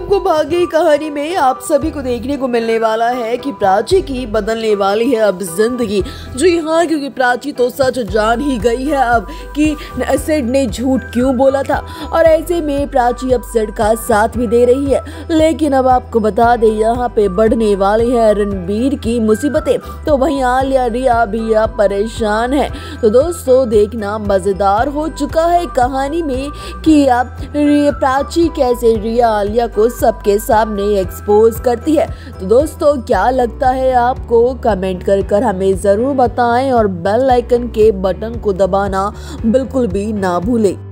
आपको भाग्य की कहानी में आप सभी को देखने को मिलने वाला है कि प्राची की बदलने वाली है अब जिंदगी। जी हाँ, क्योंकि प्राची तो सच जान ही गई है अब कि सिड ने झूठ क्यों बोला था, और ऐसे में प्राची अब सिड का साथ भी दे रही है। लेकिन अब आपको बता दें, यहाँ पे बढ़ने वाली है रणबीर की मुसीबतें, तो वहीं आलिया रिया भी अब परेशान है। तो दोस्तों, देखना मजेदार हो चुका है कहानी में कि अब प्राची कैसे रिया आलिया को सबके सामने एक्सपोज करती है। तो दोस्तों, क्या लगता है आपको, कमेंट कर हमें जरूर बताएं और बेल आइकन के बटन को दबाना बिल्कुल भी ना भूलें।